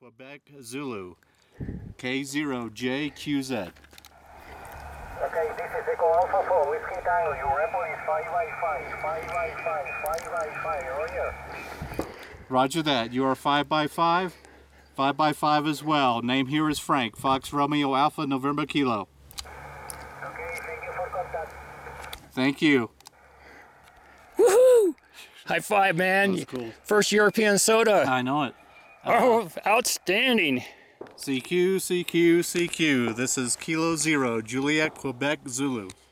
Quebec Zulu, K0JQZ. Okay, this is Echo Alpha 4, Whiskey Tango. Your report is 5x5, 5x5, 5x5, roger. Roger that. You are 5x5? 5x5 as well. Name here is Frank, Fox Romeo Alpha November Kilo. Okay, thank you for contact. Thank you. Woohoo! High five, man. That's cool. First European SOTA. I know it. Oh, outstanding. CQ, CQ, CQ. This is Kilo 0, Juliet, Quebec, Zulu.